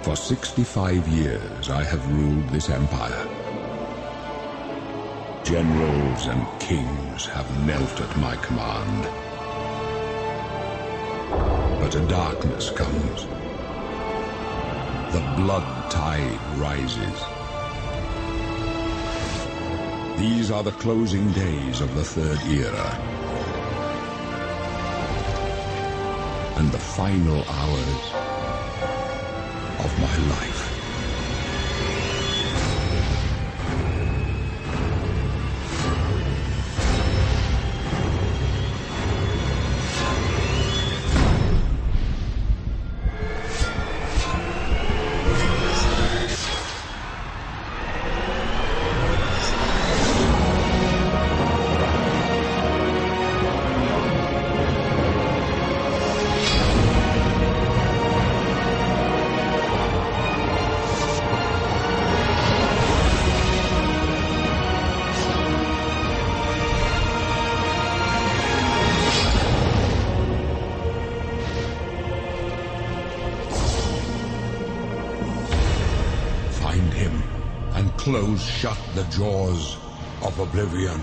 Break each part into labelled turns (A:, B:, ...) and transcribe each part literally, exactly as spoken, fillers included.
A: For sixty-five years I have ruled this empire. Generals and kings have knelt at my command. But a darkness comes. The blood tide rises. These are the closing days of the Third Era. And the final hours of my life. Close shut the jaws of Oblivion.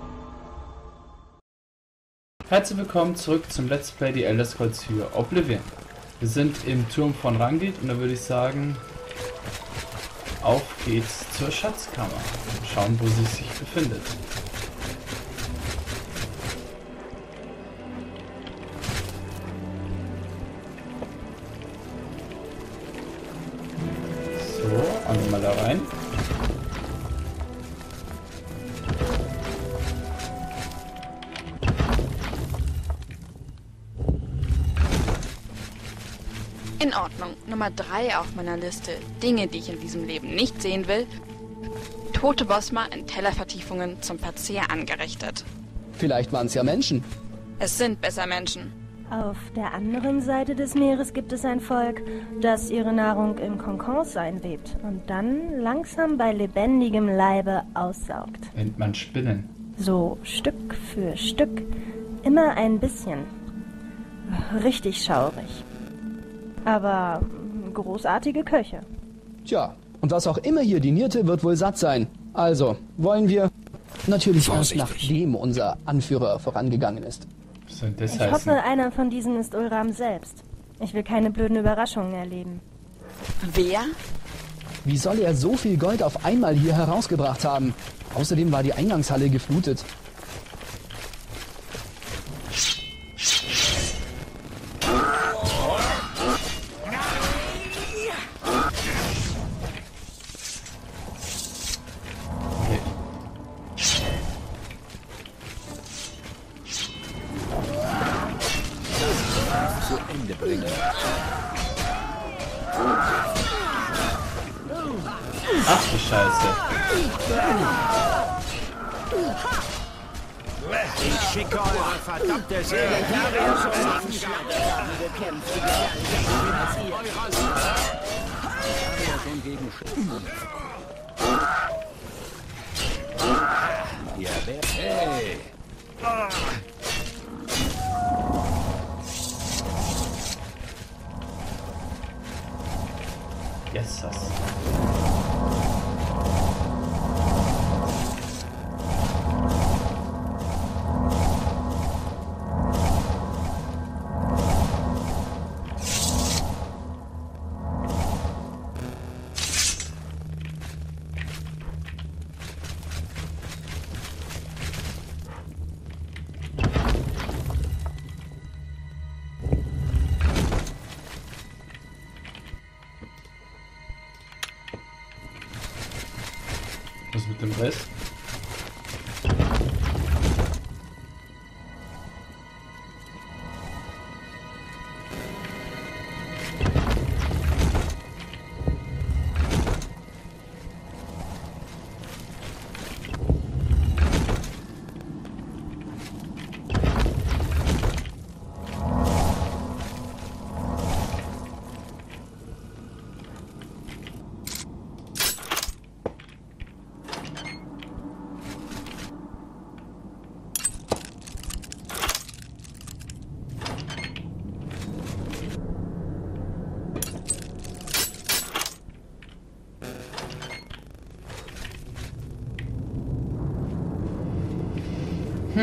B: Herzlich willkommen zurück zum Let's Play The Elder Scrolls vier Oblivion. Wir sind im Turm von Rangit und da würde ich sagen, auf geht's zur Schatzkammer. Schauen, wo sie sich befindet. So, einmal da rein.
C: In Ordnung. Nummer drei auf meiner Liste. Dinge, die ich in diesem Leben nicht sehen will. Tote Bosma in Tellervertiefungen zum Verzehr angerichtet.
D: Vielleicht waren es ja Menschen.
C: Es sind besser Menschen.
E: Auf der anderen Seite des Meeres gibt es ein Volk, das ihre Nahrung in Konkons einwebt und dann langsam bei lebendigem Leibe aussaugt.
B: Nennt man Spinnen.
E: So Stück für Stück. Immer ein bisschen. Richtig schaurig. Aber großartige Köche.
D: Tja, und was auch immer hier dinierte, wird wohl satt sein. Also, wollen wir... Natürlich erst nachdem unser Anführer vorangegangen ist.
B: Was soll das
E: Ich
B: heißen?
E: hoffe, einer von diesen ist Ulram selbst. Ich will keine blöden Überraschungen erleben.
C: Wer?
D: Wie soll er so viel Gold auf einmal hier herausgebracht haben? Außerdem war die Eingangshalle geflutet.
B: Ach du Scheiße.
F: Ich schicke eure verdammte Sekretarius Ja, wer? Hey!
B: Yes, das. Was mit dem Rest?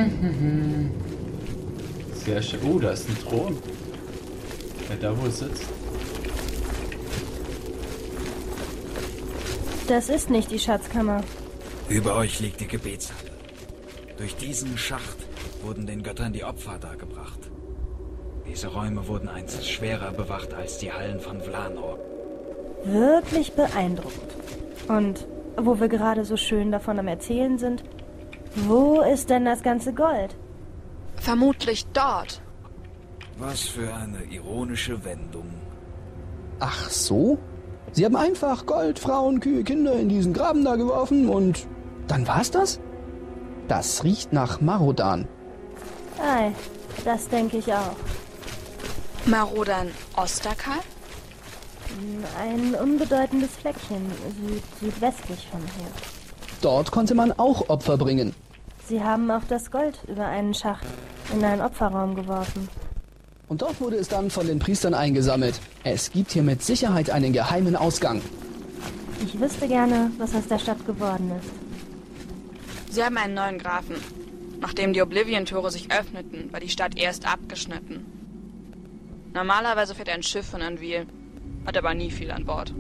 B: Sehr schön. Oh, da ist ein Thron. Wer da wohl sitzt?
E: Das ist nicht die Schatzkammer.
F: Über euch liegt die Gebetshalle. Durch diesen Schacht wurden den Göttern die Opfer dargebracht. Diese Räume wurden einst schwerer bewacht als die Hallen von Vlanor.
E: Wirklich beeindruckend. Und wo wir gerade so schön davon am Erzählen sind, wo ist denn das ganze Gold?
C: Vermutlich dort.
F: Was für eine ironische Wendung.
D: Ach so? Sie haben einfach Gold, Frauen, Kühe, Kinder in diesen Graben da geworfen und dann war's das? Das riecht nach Marodan.
E: Ei, das denke ich auch.
C: Marodan Osterkal?
E: Ein unbedeutendes Fleckchen, süd südwestlich von hier.
D: Dort konnte man auch Opfer bringen.
E: Sie haben auch das Gold über einen Schacht in einen Opferraum geworfen.
D: Und dort wurde es dann von den Priestern eingesammelt. Es gibt hier mit Sicherheit einen geheimen Ausgang.
E: Ich wüsste gerne, was aus der Stadt geworden ist.
C: Sie haben einen neuen Grafen. Nachdem die Oblivion-Tore sich öffneten, war die Stadt erst abgeschnitten. Normalerweise fährt ein Schiff von Anvil, hat aber nie viel an Bord.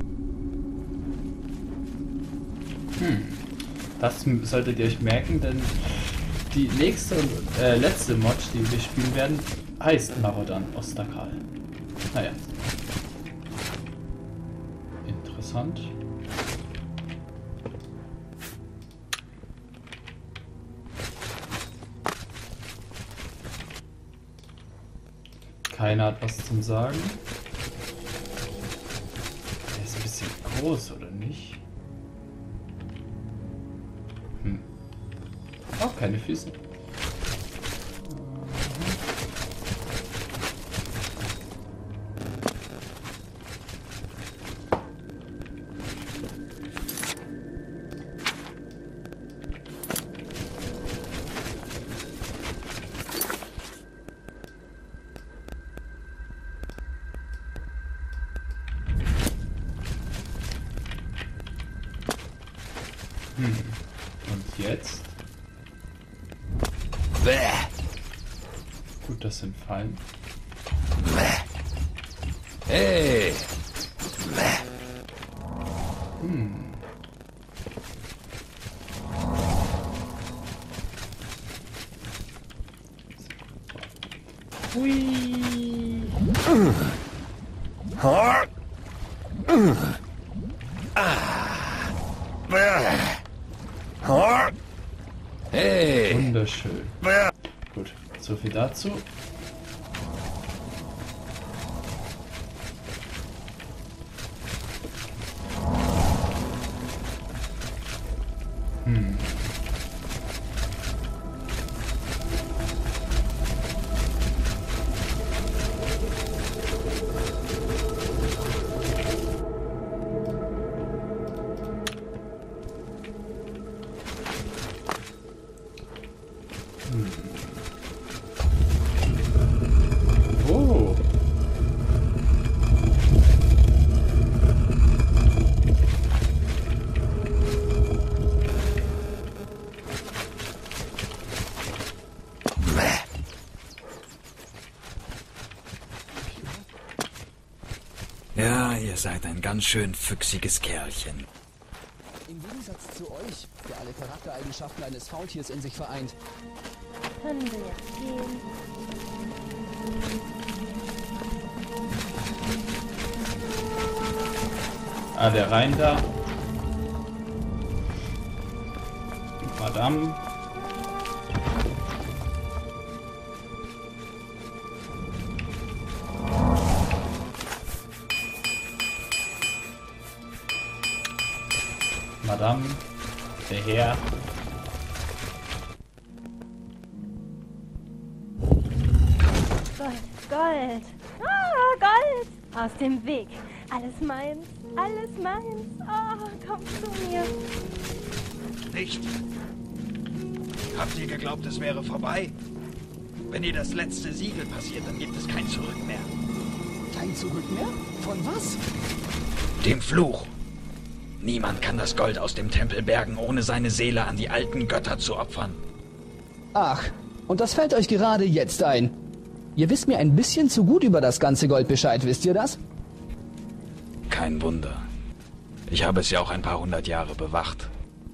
B: Hm. Das solltet ihr euch merken, denn die nächste und äh, letzte Mod, die wir spielen werden, heißt Marodan Osterkal. Naja. Interessant. Keiner hat was zum Sagen. Der ist ein bisschen groß, oder nicht? Hm. Auch keine Füße. Hm. Und jetzt?
F: Bäh.
B: Gut, das sind Fallen.
F: Hey!
B: Hm. Hui.
F: Hey!
B: Wunderschön. Gut, so viel dazu. Hm. Oh.
F: Ja, ihr seid ein ganz schön füchsiges Kerlchen.
D: Im Gegensatz zu euch, der alle Charaktereigenschaften eines Faultiers in sich vereint.
E: Können wir jetzt gehen?
B: Ah, der Rhein da. Madame. Madame. Der Herr.
E: Gold, Gold. Ah, Gold. Aus dem Weg. Alles meins, alles meins. Oh, komm zu mir.
F: Nicht? Habt ihr geglaubt, es wäre vorbei? Wenn ihr das letzte Siegel passiert, dann gibt es kein Zurück mehr.
D: Kein Zurück mehr? Von was?
F: Dem Fluch. Niemand kann das Gold aus dem Tempel bergen, ohne seine Seele an die alten Götter zu opfern.
D: Ach, Und das fällt euch gerade jetzt ein. Ihr wisst mir ein bisschen zu gut über das ganze Gold Bescheid, wisst ihr das?
F: Kein Wunder. Ich habe es ja auch ein paar hundert Jahre bewacht.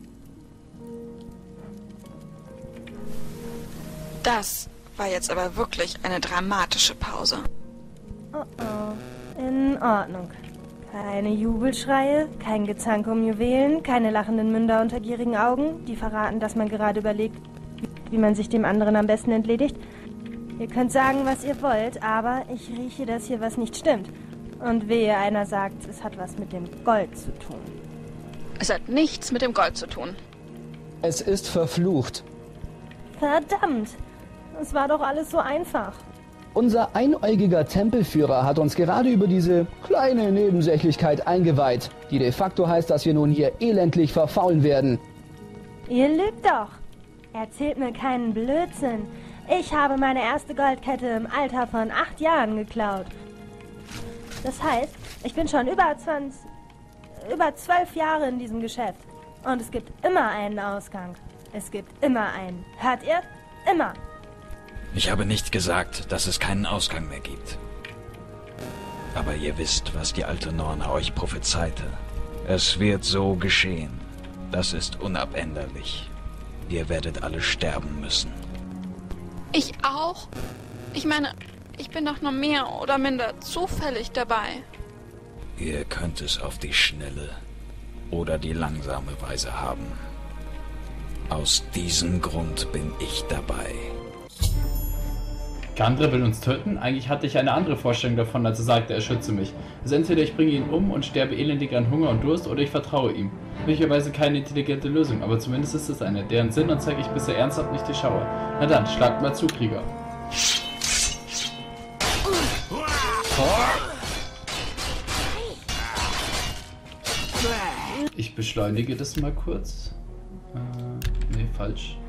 C: Das war jetzt aber wirklich eine dramatische Pause.
E: Oh oh, in Ordnung. Keine Jubelschreie, kein Gezank um Juwelen, keine lachenden Münder unter gierigen Augen, die verraten, dass man gerade überlegt, wie man sich dem anderen am besten entledigt. Ihr könnt sagen, was ihr wollt, aber ich rieche, dass hier was nicht stimmt. Und wehe, einer sagt, es hat was mit dem Gold zu tun.
C: Es hat nichts mit dem Gold zu tun.
D: Es ist verflucht.
E: Verdammt! Es war doch alles so einfach.
D: Unser einäugiger Tempelführer hat uns gerade über diese kleine Nebensächlichkeit eingeweiht, die de facto heißt, dass wir nun hier elendlich verfaulen werden.
E: Ihr lügt doch. Erzählt mir keinen Blödsinn. Ich habe meine erste Goldkette im Alter von acht Jahren geklaut. Das heißt, ich bin schon über zwanzig, über zwölf Jahre in diesem Geschäft. Und es gibt immer einen Ausgang. Es gibt immer einen. Hört ihr? Immer.
F: Ich habe nicht gesagt, dass es keinen Ausgang mehr gibt. Aber ihr wisst, was die alte Norna euch prophezeite. Es wird so geschehen. Das ist unabänderlich. Ihr werdet alle sterben müssen.
C: Ich auch? Ich meine, ich bin doch nur mehr oder minder zufällig dabei.
F: Ihr könnt es auf die schnelle oder die langsame Weise haben. Aus diesem Grund bin ich dabei.
B: Gandre will uns töten? Eigentlich hatte ich eine andere Vorstellung davon, als er sagte, er schütze mich. Also entweder ich bringe ihn um und sterbe elendig an Hunger und Durst, oder ich vertraue ihm. Möglicherweise keine intelligente Lösung, aber zumindest ist es eine, deren Sinn und zeige ich bisher ernsthaft nicht durchschaue. Na dann, schlagt mal zu, Krieger. Ich beschleunige das mal kurz. Äh, nee, falsch.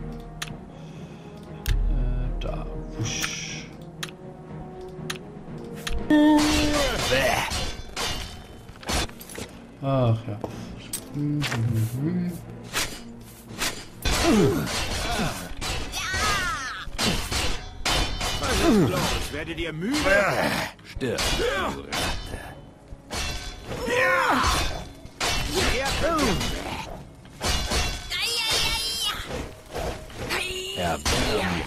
B: Äh, da. Wusch. Ach ja. Mhm.
G: Was ist los? Werdet ihr müde?
F: Stirb. Erbärmlich.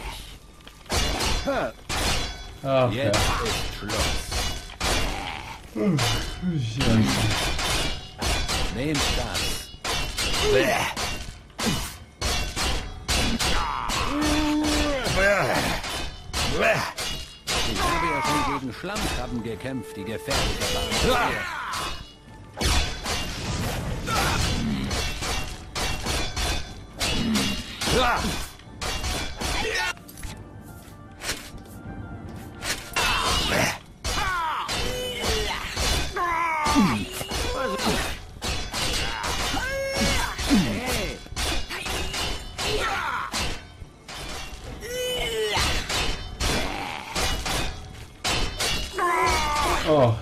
B: Ach ja.
G: Jetzt ist Schluss.
B: Ja.
G: Nehmt das. Ich habe ja schon gegen Schlammkrabben gekämpft, die gefährlicher waren.
B: Oh.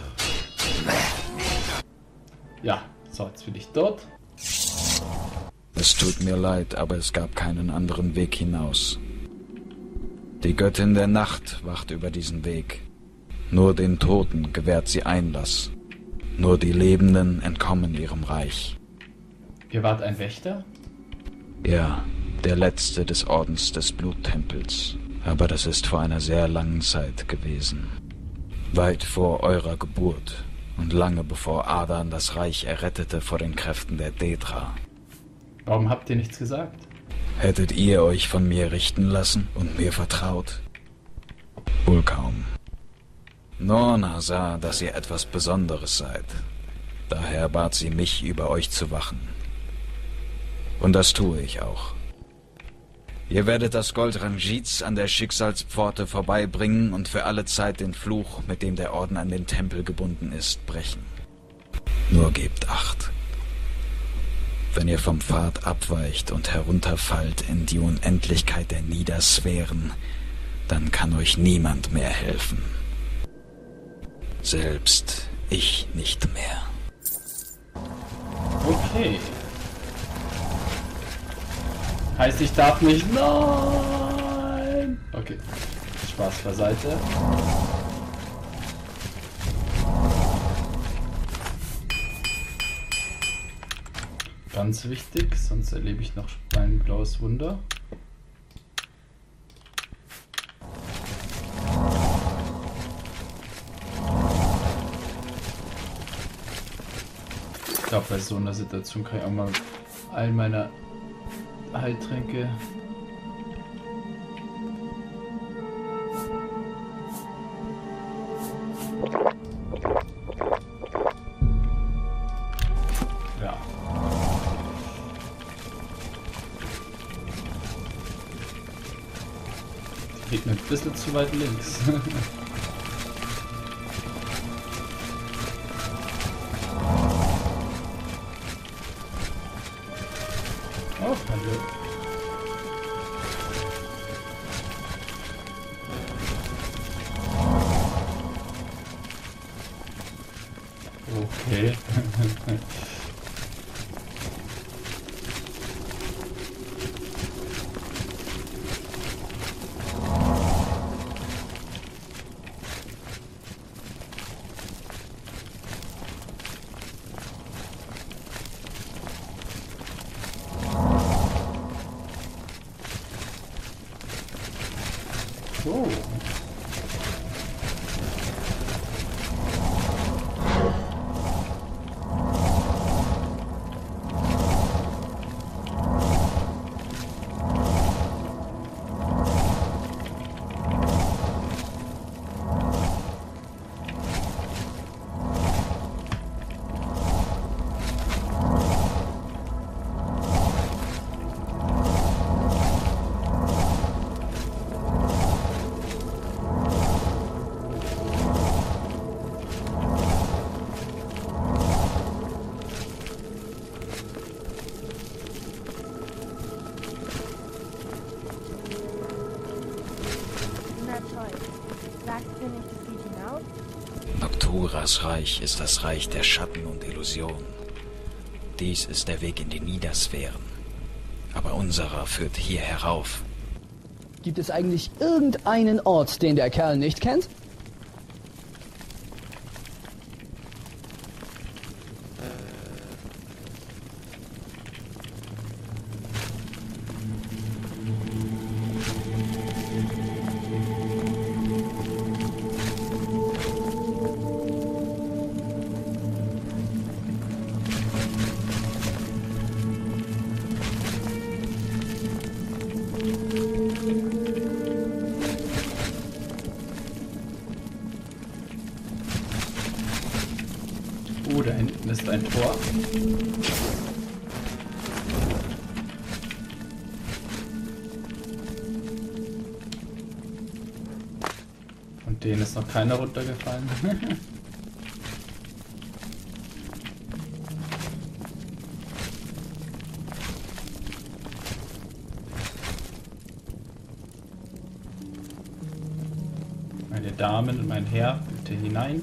B: Ja, so, jetzt bin ich dort.
F: Es tut mir leid, aber es gab keinen anderen Weg hinaus. Die Göttin der Nacht wacht über diesen Weg. Nur den Toten gewährt sie Einlass. Nur die Lebenden entkommen ihrem Reich.
B: Ihr wart ein Wächter?
F: Ja, der letzte des Ordens des Bluttempels. Aber das ist vor einer sehr langen Zeit gewesen. Weit vor eurer Geburt und lange bevor Adan das Reich errettete vor den Kräften der Daedra.
B: Warum habt ihr nichts gesagt?
F: Hättet ihr euch von mir richten lassen und mir vertraut? Wohl kaum. Norna sah, dass ihr etwas Besonderes seid. Daher bat sie mich, über euch zu wachen. Und das tue ich auch. Ihr werdet das Gold Ranjits an der Schicksalspforte vorbeibringen und für alle Zeit den Fluch, mit dem der Orden an den Tempel gebunden ist, brechen. Nur gebt Acht. Wenn ihr vom Pfad abweicht und herunterfallt in die Unendlichkeit der Niedersphären, dann kann euch niemand mehr helfen. Selbst ich nicht mehr.
B: Okay. Heißt, ich darf nicht... Nein! Okay, Spaß beiseite. Ganz wichtig, sonst erlebe ich noch ein blaues Wunder. Ich glaube, bei so einer Situation kann ich auch mal all meine Heiltränke ja. Die geht mir ein bisschen zu weit links. Oh, hallo. Okay. Oh.
E: Sagst du nicht, es sieht hinaus?
F: Nocturas Reich ist das Reich der Schatten und Illusionen. Dies ist der Weg in die Niedersphären. Aber unserer führt hier herauf.
D: Gibt es eigentlich irgendeinen Ort, den der Kerl nicht kennt?
B: Oh, da hinten ist ein Tor. Von denen ist noch keiner runtergefallen. Meine Damen und mein Herr, bitte hinein.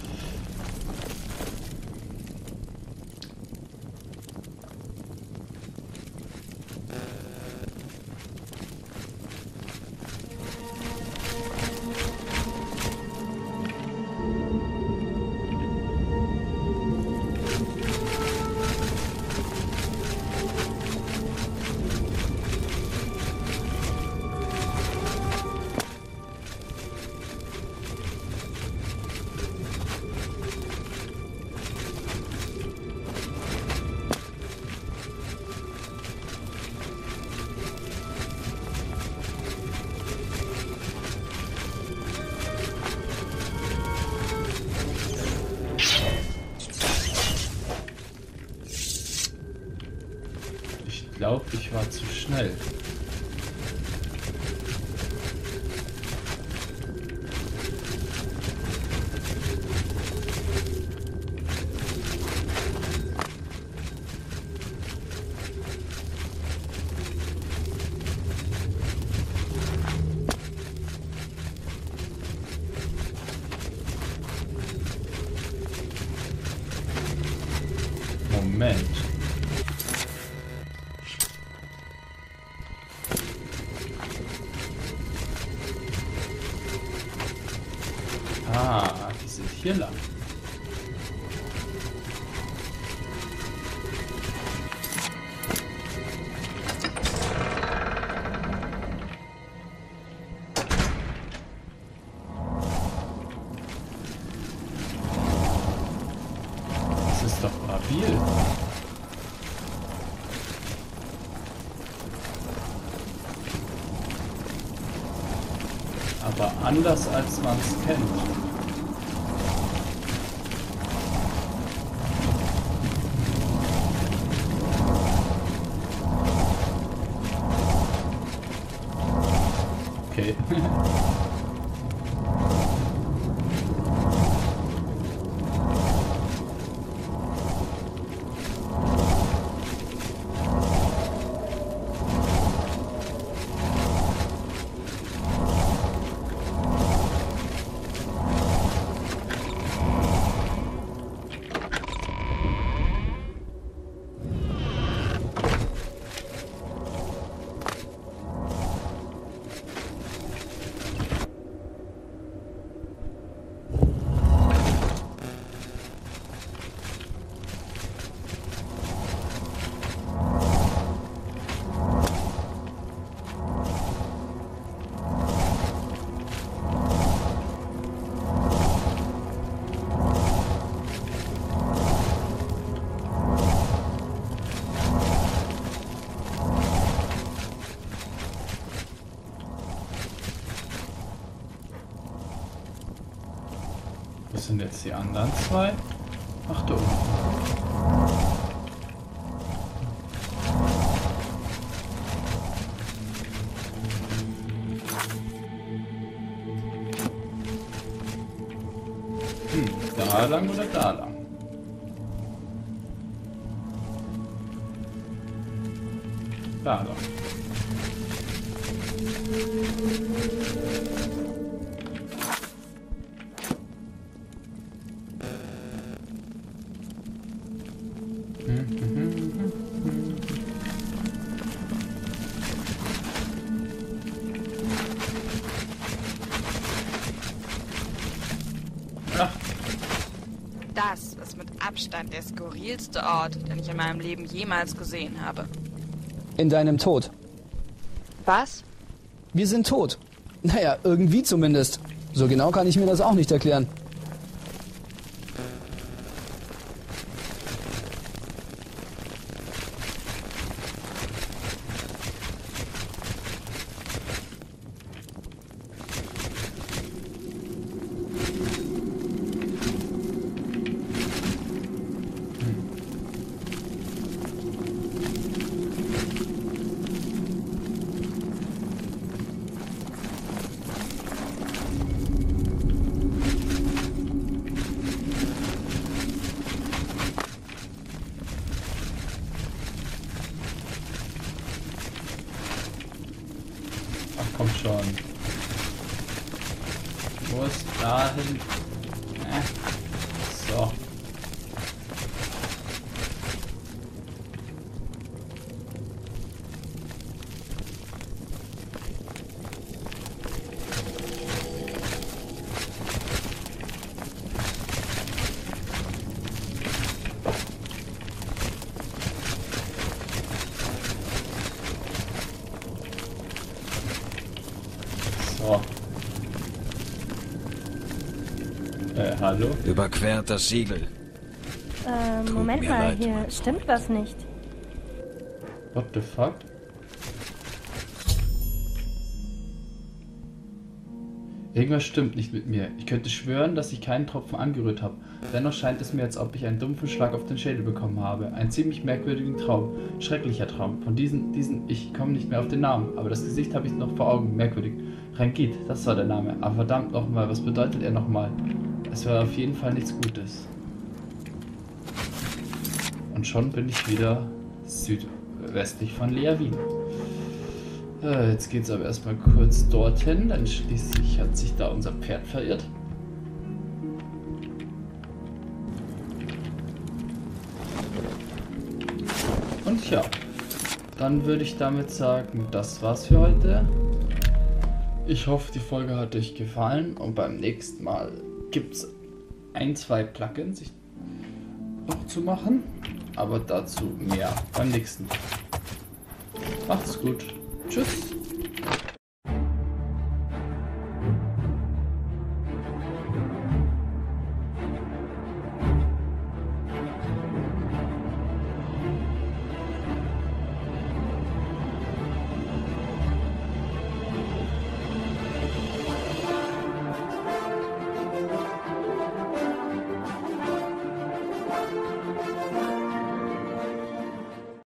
B: Ich glaube, ich war zu schnell. Moment. Ah, die sind hier lang. Das ist doch stabil. Aber anders als man es kennt. Okay. Wo sind jetzt die anderen zwei? Ach, da unten. Hm, da lang oder da lang? Da lang. Ach,
C: Das ist mit Abstand der skurrilste Ort, den ich in meinem Leben jemals gesehen habe.
D: In deinem Tod.
C: Was?
D: Wir sind tot. Naja, irgendwie zumindest. So genau kann ich mir das auch nicht erklären.
B: komm schon. Muss dahin. Äh. So. So. Äh, hallo?
F: Überquert das Siegel.
E: Äh,
F: Tut
E: Moment
F: mir
E: mal,
F: leid,
E: hier
F: Mann.
E: stimmt was nicht.
B: What the fuck? Irgendwas stimmt nicht mit mir. Ich könnte schwören, dass ich keinen Tropfen angerührt habe. Dennoch scheint es mir, als ob ich einen dumpfen Schlag auf den Schädel bekommen habe. Einen ziemlich merkwürdigen Traum. Schrecklicher Traum. Von diesen, diesen, ich komme nicht mehr auf den Namen, aber das Gesicht habe ich noch vor Augen. Merkwürdig. Rangit, das war der Name. Aber verdammt nochmal, was bedeutet er nochmal? Es war auf jeden Fall nichts Gutes. Und schon bin ich wieder südwestlich von Leavin. Äh, jetzt geht's aber erstmal kurz dorthin, denn schließlich hat sich da unser Pferd verirrt. Und ja, dann würde ich damit sagen, das war's für heute. Ich hoffe, die Folge hat euch gefallen und beim nächsten Mal gibt es ein, zwei Plugins noch zu machen, aber dazu mehr beim nächsten Mal. Macht's gut. Tschüss.